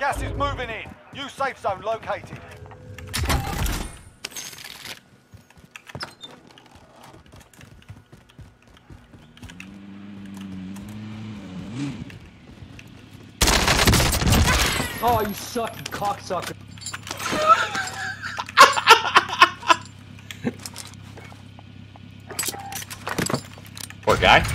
Gas is moving in. New safe zone located. Oh, you suck, you cocksucker. Poor guy.